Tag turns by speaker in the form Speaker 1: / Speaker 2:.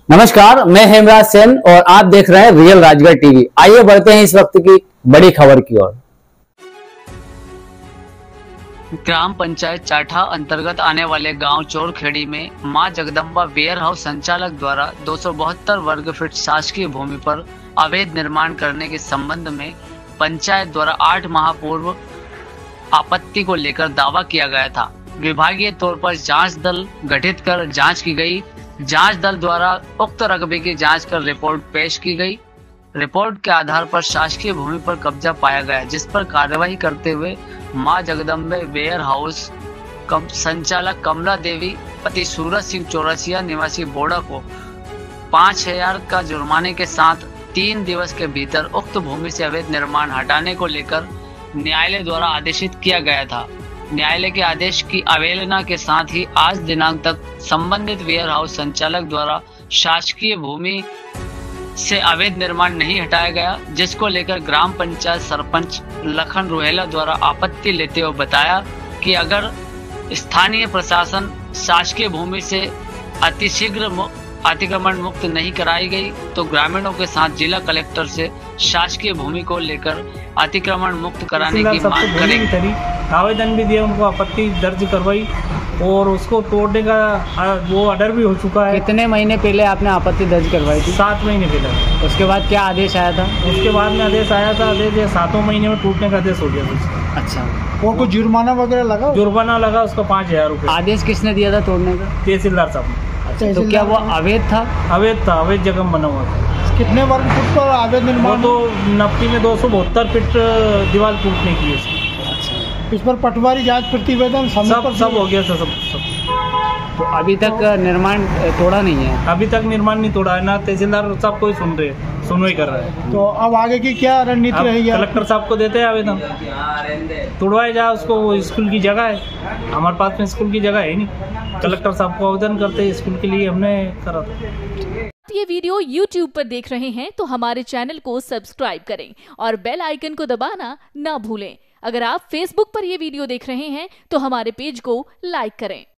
Speaker 1: नमस्कार, मैं हेमराज सेन और आप देख रहे हैं रियल राजगढ़ टीवी। आइए बढ़ते हैं इस वक्त की बड़ी खबर की ओर।
Speaker 2: ग्राम पंचायत चाठा अंतर्गत आने वाले गांव चोरखेड़ी में मां जगदम्बा वेयर हाउस संचालक द्वारा 272 वर्ग फीट शासकीय भूमि पर अवैध निर्माण करने के संबंध में पंचायत द्वारा 8 माह पूर्व आपत्ति को लेकर दावा किया गया था। विभागीय तौर पर जांच दल गठित कर जांच की गई। जांच दल द्वारा उक्त रकबे की जांच कर रिपोर्ट पेश की गई। रिपोर्ट के आधार पर शासकीय भूमि पर कब्जा पाया गया, जिस पर कार्यवाही करते हुए मां जगदम्बे वेयर हाउस संचालक कमला देवी पति सूरज सिंह चौरसिया निवासी बोड़ा को 5,000 का जुर्माने के साथ 3 दिवस के भीतर उक्त भूमि से अवैध निर्माण हटाने को लेकर न्यायालय द्वारा आदेशित किया गया था। न्यायालय के आदेश की अवहेलना के साथ ही आज दिनांक तक संबंधित वेयर हाउस संचालक द्वारा शासकीय भूमि से अवैध निर्माण नहीं हटाया गया, जिसको लेकर ग्राम पंचायत सरपंच लखन रोहेला द्वारा आपत्ति लेते हुए बताया कि अगर स्थानीय प्रशासन शासकीय भूमि से अतिशीघ्र अतिक्रमण मुक्त नहीं कराई गई तो ग्रामीणों के साथ जिला कलेक्टर से शासकीय भूमि को लेकर अतिक्रमण मुक्त कराने की मांग करेंगे।
Speaker 3: आवेदन भी दिया, उनको आपत्ति दर्ज करवाई और उसको तोड़ने का वो ऑर्डर भी हो चुका है।
Speaker 1: कितने महीने पहले आपने आपत्ति दर्ज करवाई थी?
Speaker 3: 7 महीने पहले।
Speaker 1: उसके बाद क्या आदेश आया था?
Speaker 3: उसके बाद में आदेश आया था, आदेश 7 महीने में टूटने का आदेश हो गया था।
Speaker 1: अच्छा,
Speaker 3: और कुछ जुर्माना वगैरह लगा? जुर्माना लगा उसका 5,000 रुपये।
Speaker 1: आदेश किसने दिया था तोड़ने का?
Speaker 3: तहसीलदार साहब ने।
Speaker 1: अच्छा, तो क्या वो अवैध था?
Speaker 3: अवैध था, अवैध जगह बना हुआ था।
Speaker 4: कितने वर्ग फुट पर अवैध निर्माण?
Speaker 3: तो 90 में 272 फीट दीवार टूटने की है।
Speaker 4: इस पर पटवारी जांच प्रतिवेदन
Speaker 3: सब हो गया था, सब।
Speaker 1: तो अभी तक निर्माण तोड़ा नहीं है?
Speaker 3: अभी तक निर्माण नहीं तोड़ा है ना। तहसीलदार साहब को ही सुनवाई कर रहा है।
Speaker 4: तो अब आगे की क्या रणनीति रहेगी?
Speaker 3: कलेक्टर साहब को देते हैं आवेदन, तोड़वाया जाए उसको। वो स्कूल की जगह है, हमारे पास में स्कूल की जगह है नहीं। कलेक्टर साहब को आवेदन करते हैं, स्कूल के लिए हमने करा था।
Speaker 5: ये वीडियो YouTube पर देख रहे हैं तो हमारे चैनल को सब्सक्राइब करें और बेल आइकन को दबाना ना भूलें। अगर आप Facebook पर यह वीडियो देख रहे हैं तो हमारे पेज को लाइक करें।